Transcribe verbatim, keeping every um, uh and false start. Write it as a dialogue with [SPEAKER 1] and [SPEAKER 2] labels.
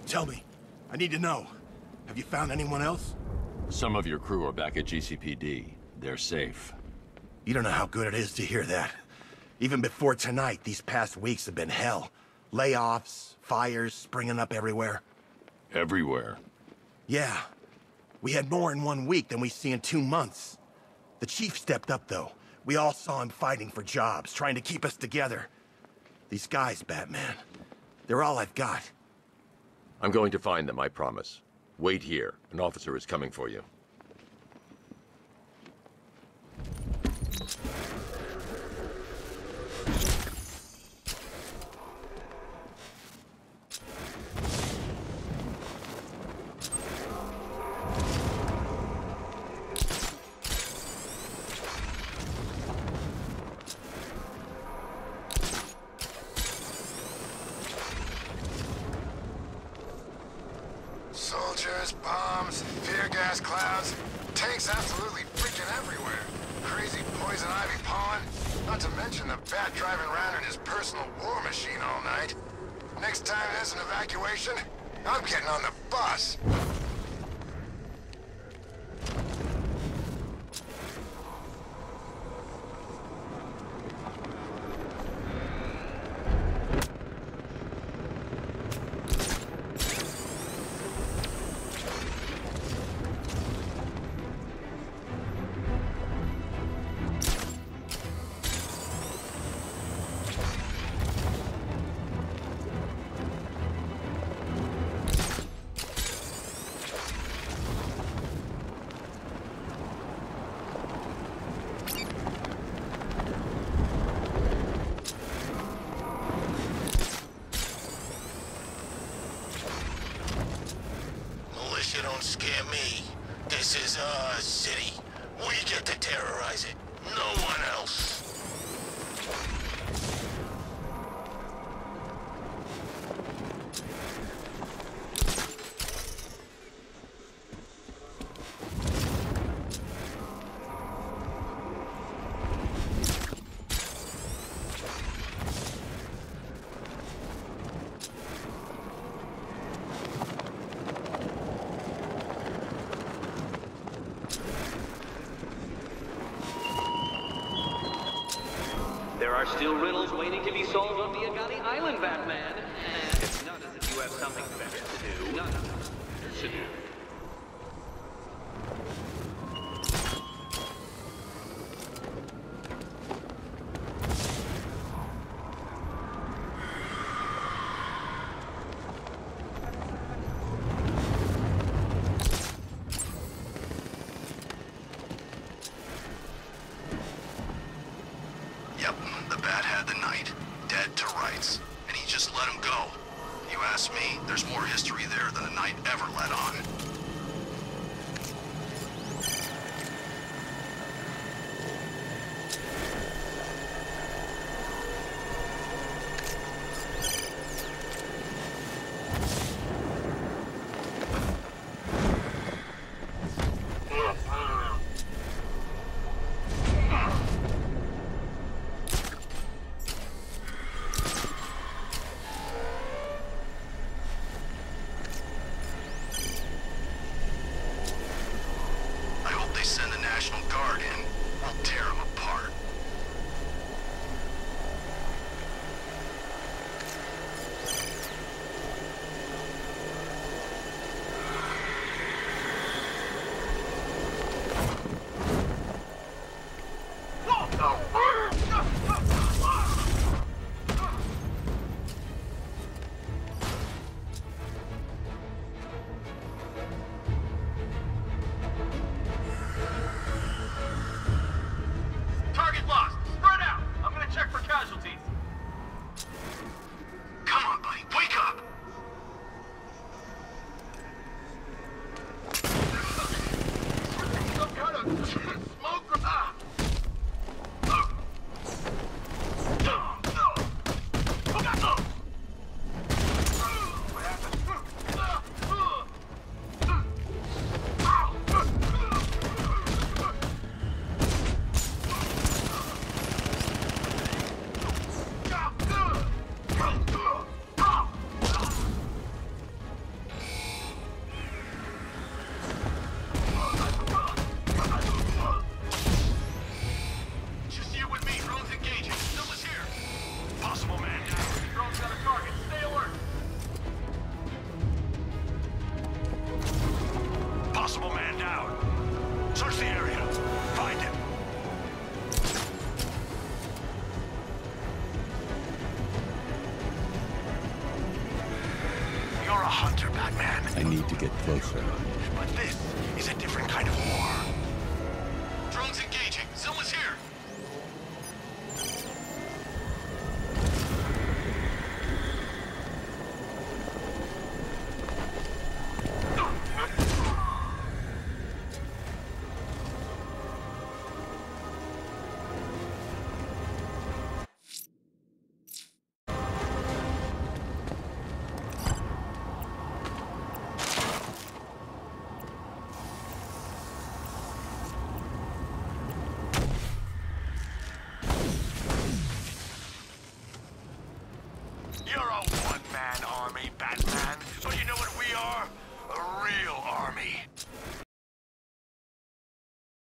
[SPEAKER 1] Tell me. I need to know. Have you found anyone else?
[SPEAKER 2] Some of your crew are back at G C P D. They're safe.
[SPEAKER 1] You don't know how good it is to hear that. Even before tonight, these past weeks have been hell. Layoffs, fires springing up everywhere.
[SPEAKER 2] Everywhere?
[SPEAKER 1] Yeah. We had more in one week than we see in two months. The chief stepped up, though. We all saw him fighting for jobs, trying to keep us together. These guys, Batman, they're all I've got.
[SPEAKER 2] I'm going to find them, I promise. Wait here. An officer is coming for you.
[SPEAKER 3] Soldiers, bombs, tear gas clouds, tanks absolutely freaking everywhere. Crazy poison ivy pollen, not to mention the bat driving around in his personal war machine all night. Next time there's an evacuation, I'm getting on the bus. Don't scare me. This is our city. We get to terrorize it. No one else.
[SPEAKER 4] There are still riddles waiting to be solved on the Agani Island, Batman. And it's not as if you have something better to do. Not better to do.
[SPEAKER 1] hunter, Batman.
[SPEAKER 5] I need to get closer.
[SPEAKER 1] But this is a different kind of war.
[SPEAKER 3] Drones engaging. Someone's here. You're a one-man army.